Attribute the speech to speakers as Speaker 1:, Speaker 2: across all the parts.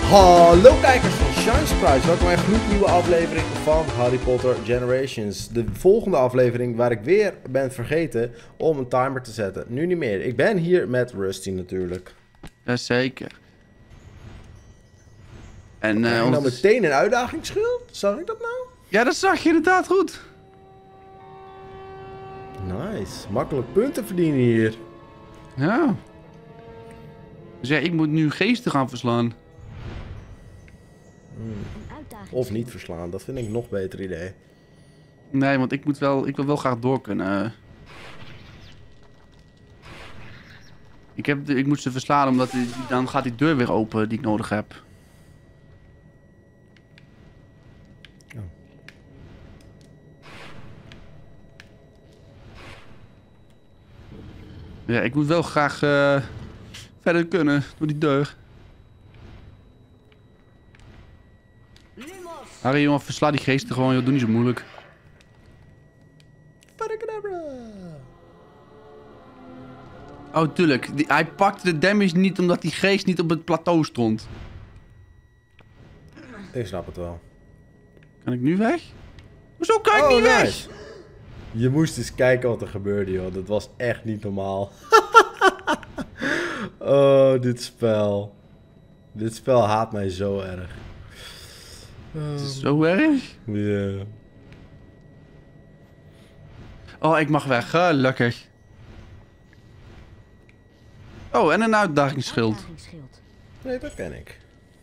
Speaker 1: Hallo kijkers van Shine Sprites, welkom bij een gloednieuwe aflevering van Harry Potter Generations. De volgende aflevering waar ik weer ben vergeten om een timer te zetten. Nu niet meer. Ik ben hier met Rusty natuurlijk.
Speaker 2: Jazeker. En
Speaker 1: Heb je nou meteen een uitdagingsschild? Zag ik dat nou?
Speaker 2: ja, dat zag je inderdaad goed.
Speaker 1: Nice. Makkelijk punten verdienen hier.
Speaker 2: Ja. Dus ja, ik moet nu geesten gaan verslaan.
Speaker 1: Of niet verslaan, dat vind ik een nog beter idee.
Speaker 2: Nee, want ik wil wel graag door kunnen. Ik moet ze verslaan, omdat dan gaat die deur weer open die ik nodig heb.
Speaker 1: Oh.
Speaker 2: Ja, ik moet wel graag verder kunnen door die deur. Harry, jongen, versla die geesten gewoon, joh. Doe niet zo moeilijk. Oh, tuurlijk. Hij pakte de damage niet omdat die geest niet op het plateau stond.
Speaker 1: Ik snap het wel.
Speaker 2: Kan ik nu weg? Hoezo kan ik niet weg?
Speaker 1: Je moest eens kijken wat er gebeurde, joh. Dat was echt niet normaal. Oh, dit spel. Dit spel haat mij zo erg.
Speaker 2: Het is zo erg.
Speaker 1: Ja.
Speaker 2: Oh, ik mag weg. Gelukkig. Oh, en een uitdagingsschild.
Speaker 1: Nee, dat ken ik.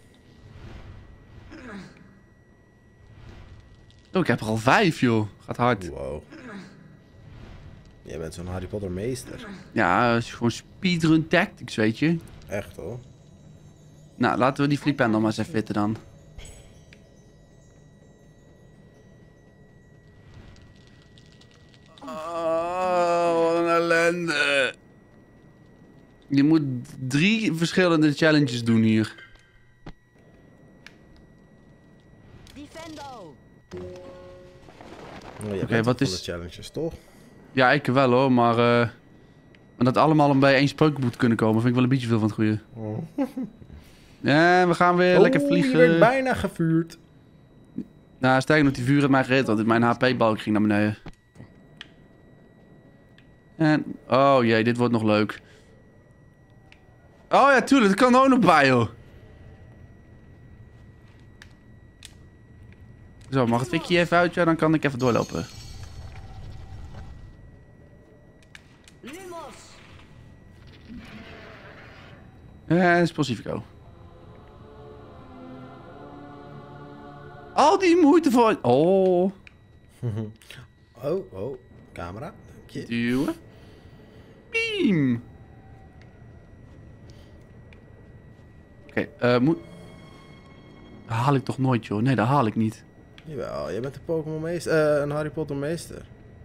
Speaker 2: Oh, ik heb er al 5, joh. Gaat hard.
Speaker 1: Wow. Jij bent zo'n Harry Potter meester.
Speaker 2: Ja, het is gewoon speedrun tactics, weet je.
Speaker 1: Echt hoor.
Speaker 2: Nou, laten we die flipendel maar eens even fitten dan. Oh, wat een ellende. Je moet 3 verschillende challenges doen hier.
Speaker 1: Oké,
Speaker 2: wat is...
Speaker 1: de challenges, toch?
Speaker 2: Ja, ik wel hoor, maar dat allemaal bij één spreuk moet kunnen komen, vind ik wel een beetje veel van het goede.
Speaker 1: Oh.
Speaker 2: Ja, we gaan weer lekker vliegen.
Speaker 1: Je werd bijna gevuurd.
Speaker 2: Nou, sterker nog, die vuur heeft mij gered, want mijn HP-balk ging naar beneden. En, oh jee, dit wordt nog leuk. Oh ja, tuurlijk, dat kan er ook nog bij, joh. Zo, mag het fikje even uit? Ja, dan kan ik even doorlopen. En Pacifico. Al die moeite voor... Oh.
Speaker 1: Oh, camera. Dank je.
Speaker 2: Duwen. Beam. Oké, moet... Dat haal ik toch nooit, joh. Nee, dat haal ik niet.
Speaker 1: Jawel, jij bent een Pokémon meester. Een Harry Potter meester.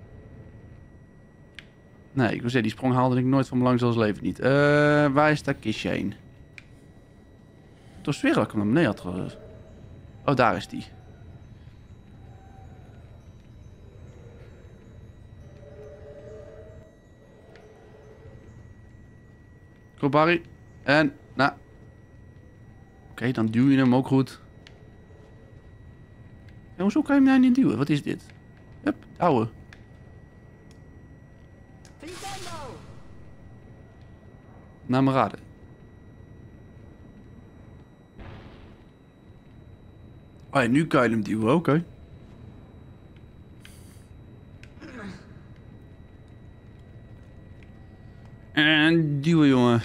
Speaker 2: Nee, ik wil zeggen, die sprong haalde ik nooit van belang zoals leven niet. Waar is dat kistje heen? Toch zweer dat ik hem naar beneden had ge... Oh, daar is die. Kom, Barry. En, nou. Oké, dan duw je hem ook goed. En hoezo kan je hem nou niet duwen? Wat is dit? Hup, ouwe. Naar me raden. Oh ja, nu kan je hem duwen, oké. En duwen, jongen.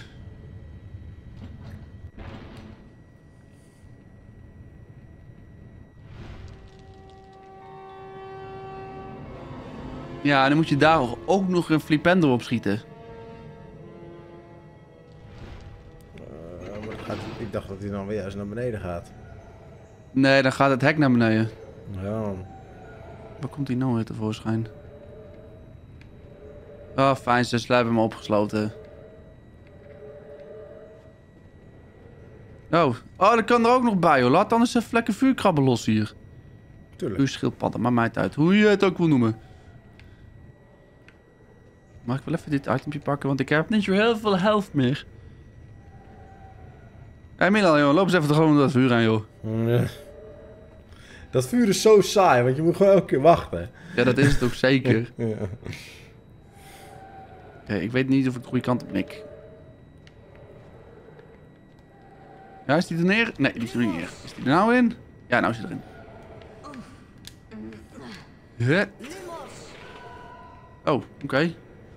Speaker 2: Ja, dan moet je daar ook nog een flipendo op schieten.
Speaker 1: Ik dacht dat hij dan weer eens naar beneden gaat.
Speaker 2: Nee, dan gaat het hek naar beneden.
Speaker 1: Ja.
Speaker 2: Waar komt hij nou weer tevoorschijn? Oh, fijn, ze hebben hem opgesloten. Oh, dat kan er ook nog bij, hoor. Laat dan eens even lekker vuurkrabben los hier.
Speaker 1: Tuurlijk.
Speaker 2: Vuurschildpadden, maar mij het uit. Hoe je het ook wil noemen. Mag ik wel even dit itempje pakken, want ik heb niet zo heel veel health meer. Hé Milan, joh, loop eens even gewoon door dat vuur aan, joh.
Speaker 1: Dat vuur is zo saai, want je moet gewoon elke keer wachten.
Speaker 2: Ja, dat is het ook zeker.
Speaker 1: Ja.
Speaker 2: Oké, ik weet niet of ik de goede kant op mik. Ja, is die er neer? Nee, die is er niet neer. Is die er nou in? Ja, nou is hij erin. Huh? Oh, oké.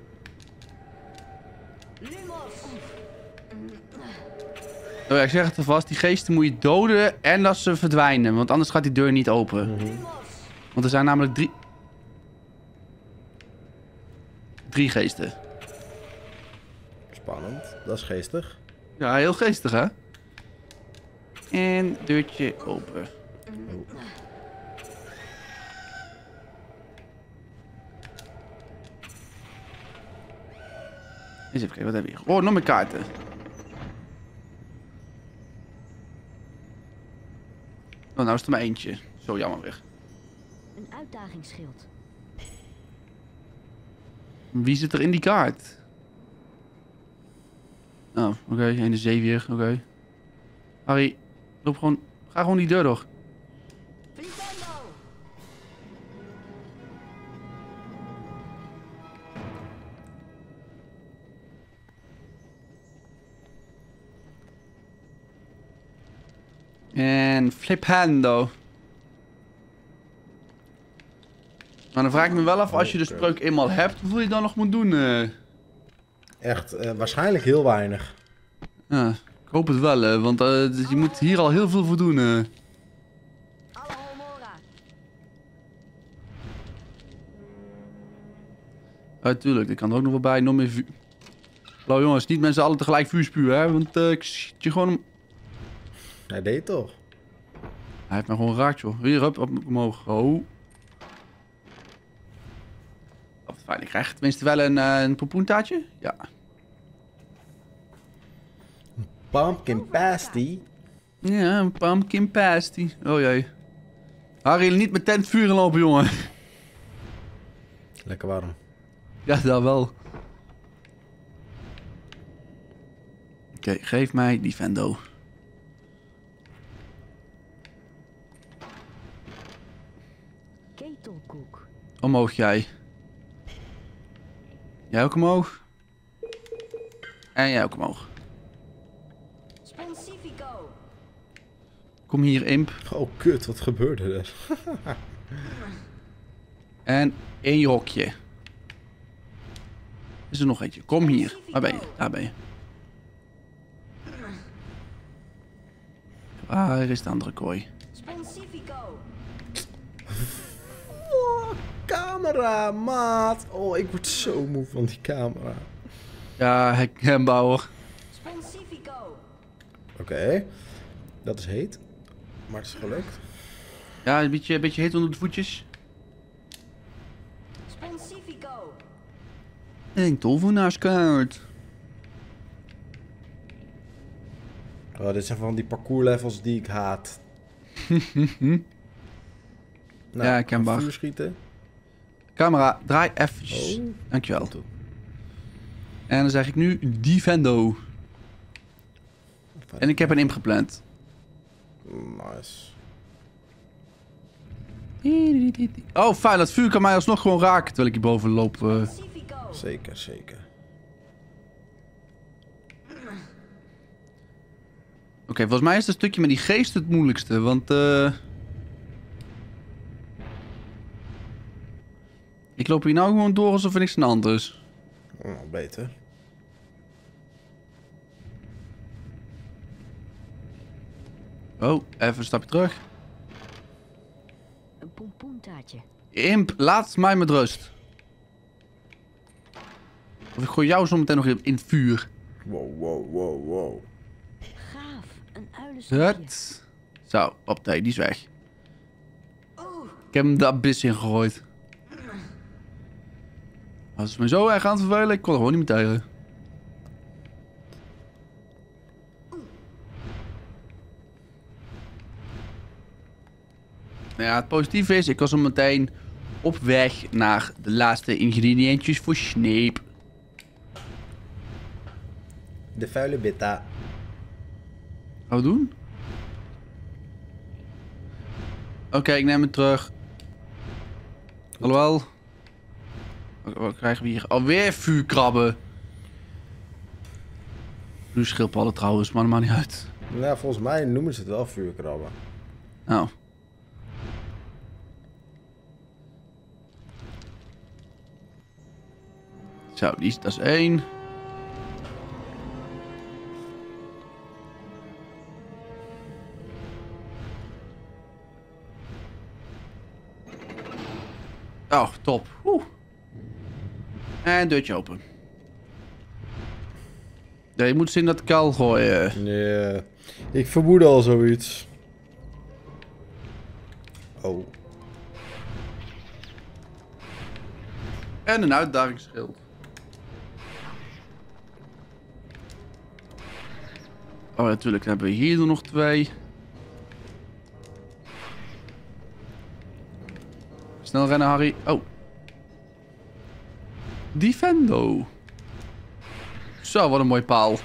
Speaker 2: Oh ja, ik zeg het alvast. Die geesten moet je doden en dat ze verdwijnen. Want anders gaat die deur niet open. Want er zijn namelijk drie geesten.
Speaker 1: Spannend. Dat is geestig.
Speaker 2: Ja, heel geestig, hè? En deurtje open.
Speaker 1: Oh.
Speaker 2: Eens even kijken, wat hebben we hier? Oh, nog meer kaarten. Oh, nou is er maar eentje. Zo jammer weer.
Speaker 3: Een uitdagingsschild.
Speaker 2: Wie zit er in die kaart? Oh, oké. En de zeewier, oké. Harry, loop gewoon... Ga gewoon die deur door. En flipendo. Maar dan vraag ik me wel af, als je de spreuk eenmaal hebt, hoeveel je dan nog moet doen.
Speaker 1: Echt, waarschijnlijk heel weinig.
Speaker 2: Ja, ik hoop het wel, want dus je moet hier al heel veel voor doen. Tuurlijk, ik kan er ook nog wel bij, nog meer vuur. Nou jongens, niet met z'n allen tegelijk vuur spuwen, hè, want ik schiet je gewoon...
Speaker 1: Hij deed het toch?
Speaker 2: Hij heeft me gewoon geraakt, joh. Hier, op omhoog. Oh. Oh, wat fijn. Ik krijg tenminste wel een pompoentaartje. Ja.
Speaker 1: Pumpkin pasty.
Speaker 2: Ja, een pumpkin pasty. Oh jee. Harry, niet met tent vuur lopen, jongen.
Speaker 1: Lekker warm.
Speaker 2: Ja, dat wel. Oké, geef mij die Vendo.
Speaker 3: Ketelkoek.
Speaker 2: Omhoog jij. Jij ook omhoog. En jij ook omhoog.
Speaker 3: Spensifico.
Speaker 2: Kom hier, imp.
Speaker 1: Oh kut, wat gebeurde er?
Speaker 2: En in je hokje. Is er nog eentje? Kom hier. Waar ben je? Daar ben je. Waar is de andere kooi?
Speaker 3: Spensifico.
Speaker 1: Oh, camera, maat. Oh, ik word zo moe van die camera.
Speaker 2: Ja, herkenbaar.
Speaker 3: Spensifico.
Speaker 1: Oké. Dat is heet. Maar het is gelukt.
Speaker 2: Ja, een beetje heet onder de voetjes.
Speaker 3: Spensifico.
Speaker 2: En tovenaarskaart.
Speaker 1: Oh, dit zijn van die parcours levels die ik haat. Nou,
Speaker 2: Ja, herkenbaar.
Speaker 1: vuur schieten.
Speaker 2: Camera, draai even.
Speaker 1: Oh.
Speaker 2: Dankjewel. En dan zeg ik nu Defendo. En ik heb een imp gepland.
Speaker 1: Nice.
Speaker 2: Oh, fijn. Dat vuur kan mij alsnog gewoon raken terwijl ik hierboven loop.
Speaker 3: Spensifico.
Speaker 1: Zeker, zeker.
Speaker 2: Oké, volgens mij is het stukje met die geest het moeilijkste. Want ik loop hier nou gewoon door alsof er niks aan de hand is.
Speaker 1: Oh, beter.
Speaker 2: Oh, even een stapje terug.
Speaker 3: Een pompoentaartje.
Speaker 2: Imp, laat mij met rust. Of ik gooi jou zo meteen nog in het vuur.
Speaker 1: Wow, wow, wow, wow.
Speaker 3: Gaaf. Een uilenstukje.
Speaker 2: Hut. Zo, op nee, die is weg. Ik heb hem de abyss in gegooid. Als het me zo erg aan het vervelen, ik kon er gewoon niet meer tegen. Nou ja, het positieve is, ik was al meteen op weg naar de laatste ingrediëntjes voor Snape.
Speaker 1: De vuile beta.
Speaker 2: Gaan we doen? Oké, ik neem het terug. Hallo? Wat krijgen we hier? Alweer vuurkrabben. Nu schildpadden trouwens, maar dat maakt niet uit.
Speaker 1: Nou, volgens mij noemen ze het wel vuurkrabben.
Speaker 2: Oh. Zo, dat is 1. Oh, top. Oeh. En deurtje open. Ja, je moet ze in dat kuil gooien.
Speaker 1: Nee, ik vermoed al zoiets. Oh.
Speaker 2: En een uitdagingsschild. Oh, natuurlijk hebben we hier er nog 2. Snel rennen, Harry. Oh. Defendo. Zo, wat een mooi paal.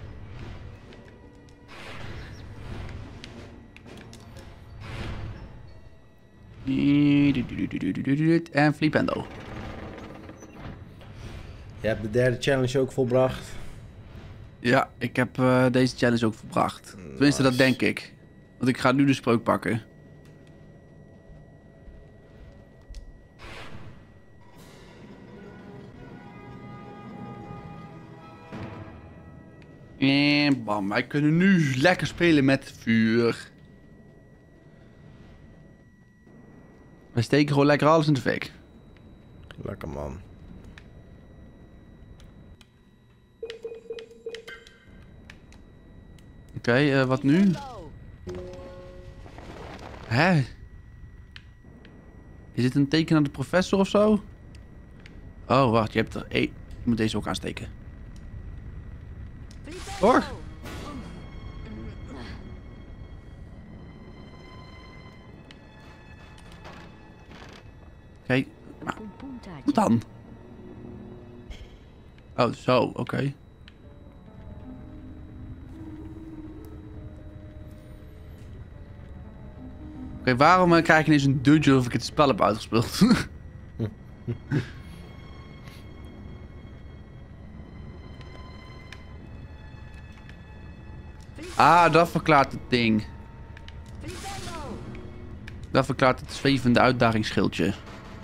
Speaker 2: En Flipendo.
Speaker 1: Je hebt de derde challenge ook volbracht.
Speaker 2: Ja, ik heb deze challenge ook volbracht. Tenminste, dat denk ik. Want ik ga nu de spreuk pakken. En bam, wij kunnen nu lekker spelen met vuur. We steken gewoon lekker alles in de fik.
Speaker 1: Lekker man.
Speaker 2: Oké, wat nu?
Speaker 3: Defendo.
Speaker 2: Hè? Is dit een teken aan de professor of zo? Oh, wacht, je hebt er... Je moet deze ook aansteken.
Speaker 3: Flipendo.
Speaker 2: Hoor. Oké, maar
Speaker 3: Pompoentaartje.
Speaker 2: wat dan? Oh, zo, oké. Oké, waarom krijg ik ineens een dungeon of ik het spel heb uitgespeeld? Ah, dat verklaart het ding.
Speaker 3: Flipendo.
Speaker 2: Dat verklaart het zwevende uitdagingsschildje.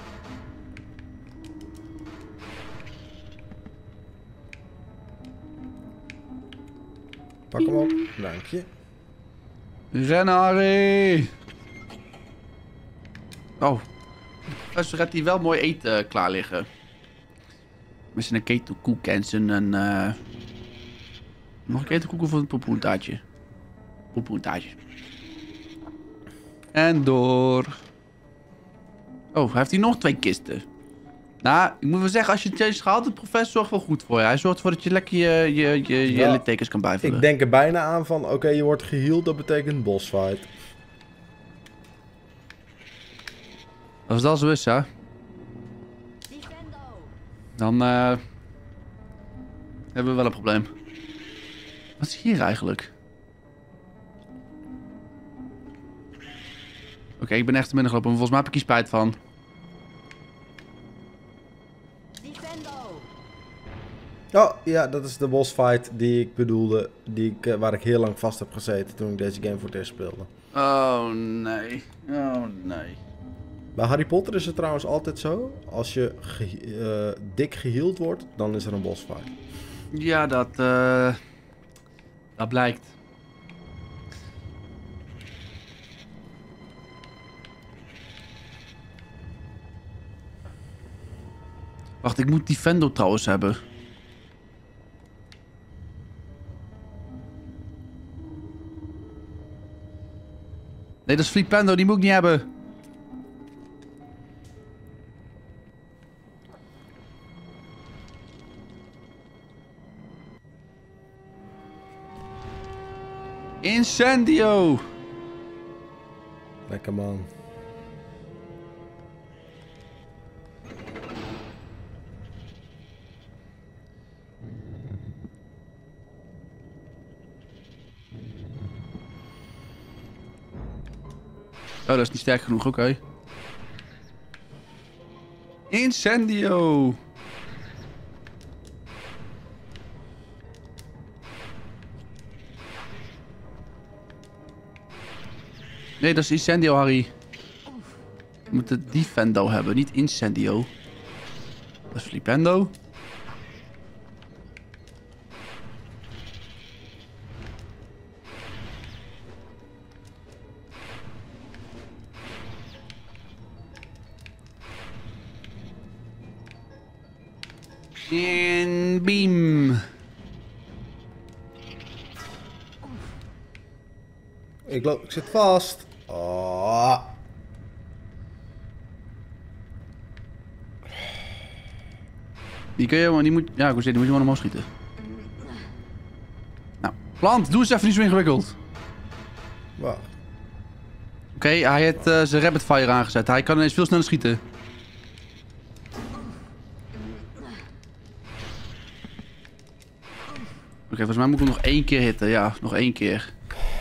Speaker 1: Pak hem op. Dank je.
Speaker 2: Rennen, Harry! Oh. Dus gaat hij wel mooi eten klaar liggen. Met zijn ketelkoek en zijn... Nog een ketelkoek of een pompoentaartje? Pompoentaartje. En door. Oh, heeft hij nog 2 kisten? Nou, ik moet wel zeggen, als je het challenge gehaald hebt, de professor zorgt wel goed voor je. Hij zorgt ervoor dat je lekker je
Speaker 1: Ja,
Speaker 2: littekens kan bijvullen.
Speaker 1: Ik denk er bijna aan van, oké, je wordt geheeld, dat betekent bossfight.
Speaker 2: Als dat zo is, hè,
Speaker 3: Defendo.
Speaker 2: dan hebben we wel een probleem. Wat is hier eigenlijk? Oké, ik ben echt te binnen gelopen, maar volgens mij heb ik hier spijt van.
Speaker 3: Defendo.
Speaker 1: Oh, ja, dat is de bossfight die ik bedoelde, waar ik heel lang vast heb gezeten toen ik deze game voor het eerst speelde.
Speaker 2: Oh nee. Oh nee.
Speaker 1: Bij Harry Potter is het trouwens altijd zo, als je dik geheeld wordt, dan is er een bossfight.
Speaker 2: Ja, dat blijkt. Wacht, ik moet Defendo trouwens hebben. Nee, dat is Flipendo, die moet ik niet hebben. Incendio!
Speaker 1: Lekker man.
Speaker 2: dat is niet sterk genoeg, oké. Incendio. Nee, dat is Incendio, Harry. We moeten Defendo hebben, niet Incendio. Dat is Flipendo. En beam.
Speaker 1: Ik zit vast. Oh.
Speaker 2: Die kun je, maar die moet... Ja, ik moet je gewoon omhoog schieten. Nou, plant, doe eens even niet zo ingewikkeld.
Speaker 1: Wacht.
Speaker 2: Oké, hij heeft zijn rapid fire aangezet. Hij kan ineens veel sneller schieten. Oké, volgens mij moet ik hem nog 1 keer hitten. Ja, nog 1 keer.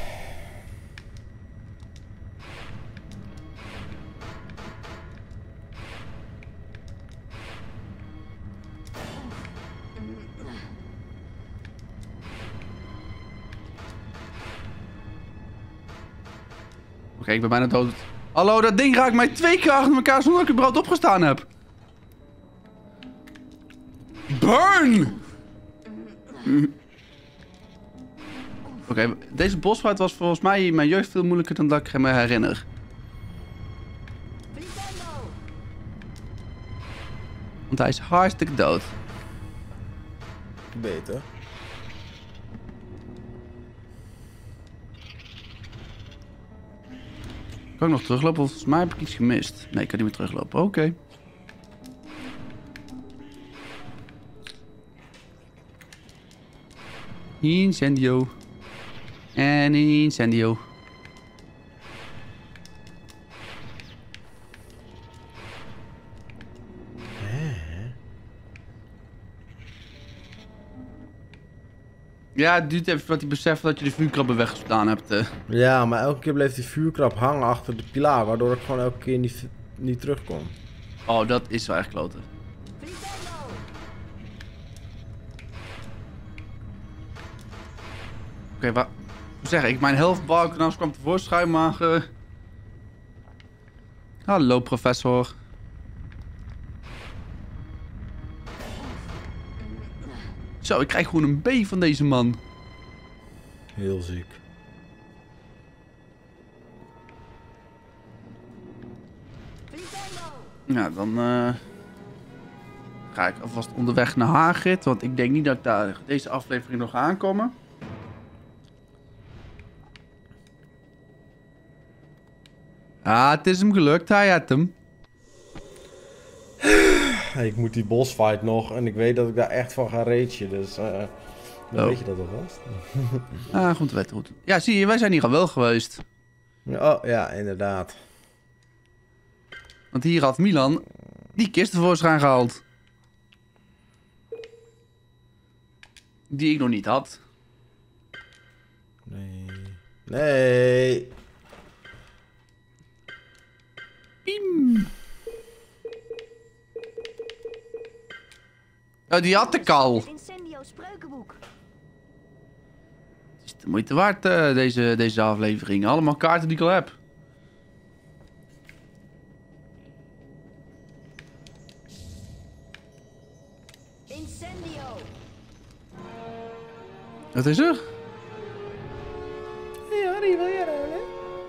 Speaker 2: Oké, ik ben bijna dood. Hallo, dat ding raakt mij 2 keer achter elkaar zonder dat ik überhaupt opgestaan heb. Burn! Oké, deze bossfight was volgens mij in mijn jeugd veel moeilijker dan dat ik me herinner.
Speaker 3: Flipendo!
Speaker 2: Want hij is hartstikke dood.
Speaker 1: Beter.
Speaker 2: Kan ik nog teruglopen? Volgens mij heb ik iets gemist. Nee, ik kan niet meer teruglopen. Oké. Incendio. En incendio. Ja, het duurt even wat hij beseft dat je de vuurkrabben weggedaan hebt.
Speaker 1: Ja, maar elke keer bleef die vuurkrab hangen achter de pilaar, waardoor ik gewoon elke keer niet terug kon.
Speaker 2: Oh, dat is wel echt kloten.
Speaker 3: Flipendo!
Speaker 2: Oké, wat zeg ik? Mijn health bar kwam tevoorschijn, maar... Hallo, professor. Zo, ik krijg gewoon een B van deze man.
Speaker 1: Heel ziek.
Speaker 3: Flipendo!
Speaker 2: Ja, dan ga ik alvast onderweg naar Hagrid, want ik denk niet dat ik daar deze aflevering nog ga aankomen. Ah, het is hem gelukt. Hij had hem.
Speaker 1: Ik moet die bossfight nog en ik weet dat ik daar echt van ga ragen, dus dan weet je dat alvast.
Speaker 2: Ah, goed weten, goed. Ja, zie je, wij zijn hier al wel geweest.
Speaker 1: Oh, ja, inderdaad.
Speaker 2: Want hier had Milan die kist tevoorschijn gehaald. Die ik nog niet had.
Speaker 1: Nee. Nee.
Speaker 2: Piem. Oh, die had ik al.
Speaker 3: Het Incendio spreukenboek.
Speaker 2: Het is de moeite waard, deze aflevering. Allemaal kaarten die ik al heb.
Speaker 3: Incendio!
Speaker 2: Wat is er?
Speaker 1: Hey Harry, wil jij ruilen?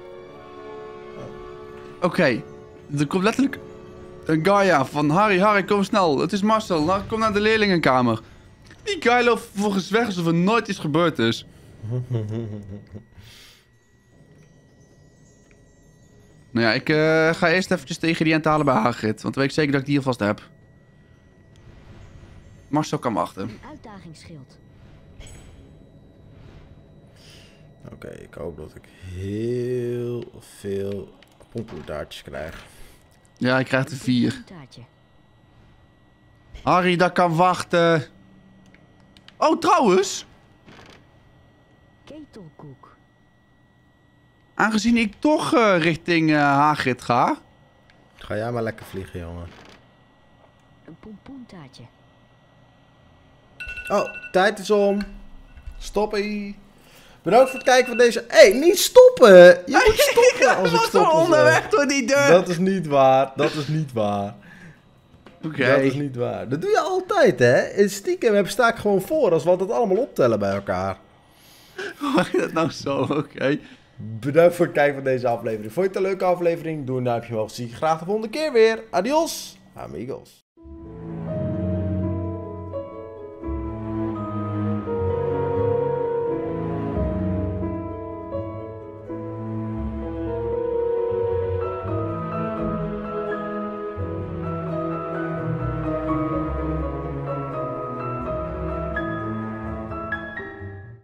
Speaker 2: Oké, er komt letterlijk een guy aan van Harry, kom snel. Het is Marcel, nou, kom naar de leerlingenkamer. Die guy loopt vervolgens weg alsof er nooit iets gebeurd is. Nou ja, ik ga eerst eventjes de ingrediënten halen bij Hagrid, want dan weet ik zeker dat ik die alvast heb. Marcel kan wachten.
Speaker 3: Een uitdagingsschild.
Speaker 1: Oké, ik hoop dat ik heel veel pompoentaartjes krijg.
Speaker 2: Ja, ik krijg er 4.
Speaker 3: Een taartje.
Speaker 2: Harry, dat kan wachten. Oh, trouwens.
Speaker 3: Ketelkoek.
Speaker 2: Aangezien ik toch richting Hagrid ga.
Speaker 1: Ga jij maar lekker vliegen, jongen.
Speaker 3: Een pompoentaartje.
Speaker 1: Oh, tijd is om. Stoppen. Bedankt voor het kijken van deze... Hé, niet stoppen! Je moet stoppen als ik
Speaker 2: was
Speaker 1: stop.
Speaker 2: al onderweg door die deur.
Speaker 1: Dat is niet waar. Dat is niet waar.
Speaker 2: Oké.
Speaker 1: Dat is niet waar. Dat doe je altijd, hè? In stiekem sta ik gewoon voor als we dat allemaal optellen bij elkaar.
Speaker 2: Mag je dat nou zo? Oké.
Speaker 1: Bedankt voor het kijken van deze aflevering. Vond je het een leuke aflevering? Doe een duimpje omhoog. Zie ik je graag de volgende keer weer. Adios, amigos.